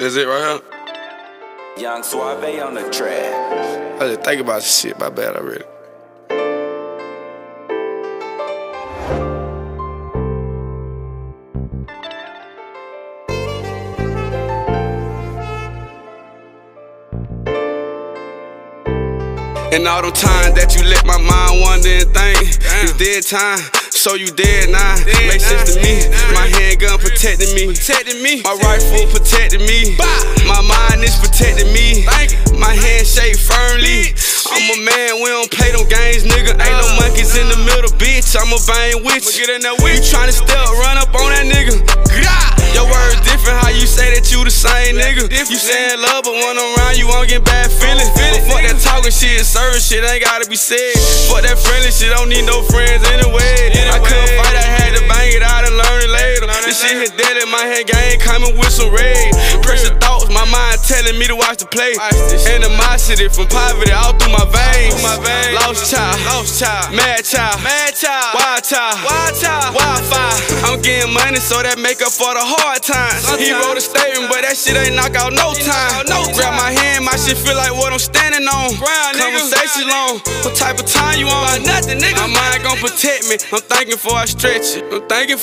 That's it right here? Young Suave on the track. I just think about this shit, my bad already. And all them times that you let my mind wander and think, it's dead time, so you dead now. Make sense to me. My handgun protecting me. My rifle protecting me. My mind is protecting me. My hand shake firmly. I'm a man, we don't play them games, nigga. Ain't no monkeys in the middle, bitch. I'm a bang with you. You tryna step, run up on that nigga. Your words different, how you say that you the same nigga. You saying love, but when I'm around, you won't get bad feelings. Fuck that talking shit, serving shit, ain't gotta be said. Fuck that friendly shit, don't need no friends anyway. I couldn't fight, I had to bang it out and learn it later. This shit hit dead in my head, game coming with some rage. Pressure thoughts, my mind telling me to watch the play. Animosity from poverty all through my veins. Lost child, mad child, wild child, wildfire. I'm getting money, so that make up for the hard times. He wrote a statement, but that shit ain't knock out no time. Grab my hand, my shit feel like what I'm standing on. Conversation long, what type of time you on? Nothing, nigga. My mind gon' protect me. I'm thinking before I stretch it.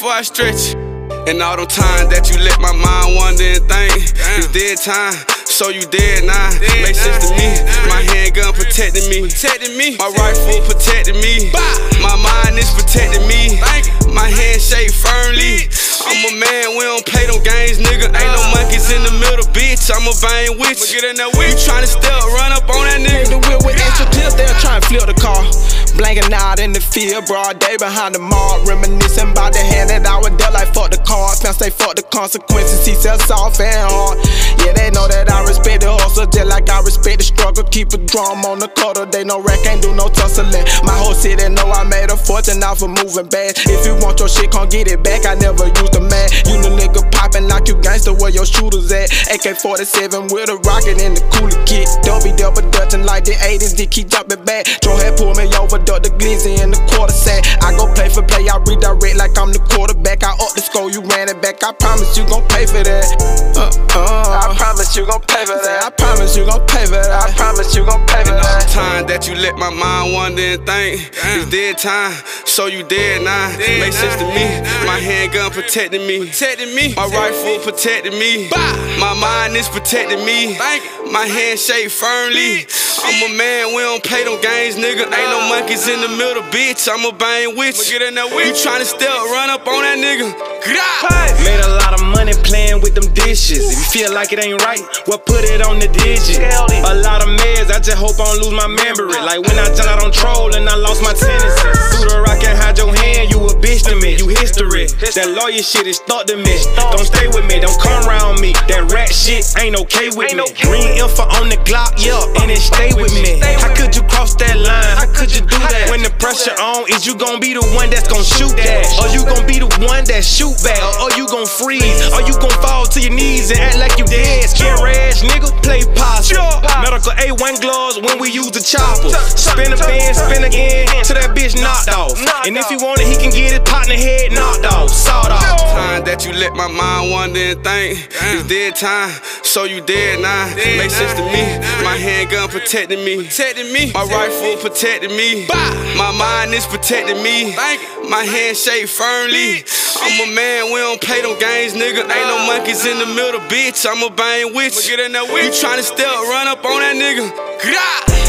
And all them times that you let my mind wander and think, it's dead time, so you dead now. Make sense to me. My handgun protecting me. My rifle protecting me. My mind is protecting me. My hand shake firmly. I'm a man, we don't play them games, nigga. Ain't no monkeys in the middle, bitch. I'm a bang with you. You tryna step, run up on that nigga. The wheel with extra tips, they'll try and flip the car. Blanking out in the field, broad day behind the mall. Reminiscing about the hand that I was dealt like fuck the car. Fans say fuck the consequences, he said soft and hard. Yeah, they know that I respect the hustle, just like I respect the struggle. Keep a drum on the cutter, they know rap can't do no tussling. My whole city know I made a fortune off of moving bad. If you want your shit, come get it back, I never used to mad. You the nigga poppin' like you gangster, where your shooters at? AK-47 with a rocket in the cooler kit. Double dutchin' like the 80s, they keep dropping back. Joe had pulled me over, duck the glizzy in the quarter sack. I go play for play, I redirect like I'm the quarterback. I up the score, you ran it back. I promise you gon' pay for that. I promise you gon' pay for that. I promise you gon' pay for that. I promise you gon' pay for that. And all the time that you let my mind wander and think, it's dead time, so you dead now. Make sense to me. My handgun protecting me. My rifle protecting me. My mind is protecting me. My hand shake firmly. I'm a man, we don't play them games, nigga. Ain't no monkeys in the middle, bitch. I'm a bang with you. You tryna step, run up on that nigga. Made a lot of money playing with them dishes. If you feel like it ain't right, well put it on the digit. A lot of meds, I just hope I don't lose my memory. Like when I jumped out on troll and I lost my tendency. Through the rock and hide your hand, you a bitch to me, you history. That lawyer shit is stuck to me. Don't stay with me, don't come around me. That rat shit ain't okay with me. Green info on the Glock, yeah, and it stay with me. How could you cross that line? How could you do that? When the pressure on, is you gon' be the one that's gon' shoot that? Or you gon' be the one that shoot back? Or you gon' freeze? Or you gon' fall to your knees and act like you dead? Scare ass nigga, play possum. Medical A1 gloves when we use the chopper. Spin a band, spin again, till that bitch knocked off. And if he want it, he can get his partner head knocked off. Sawed off. Time that you let my mind wander and think, it's dead time, so you dead now. Make sense to me. My handgun protecting me. My rifle protecting me. My mind is protecting me. My hand shake firmly. I'm a man, we don't play them games, nigga. Ain't no monkeys in the middle, bitch. I'm a bang with you. You tryna step, run up on that nigga.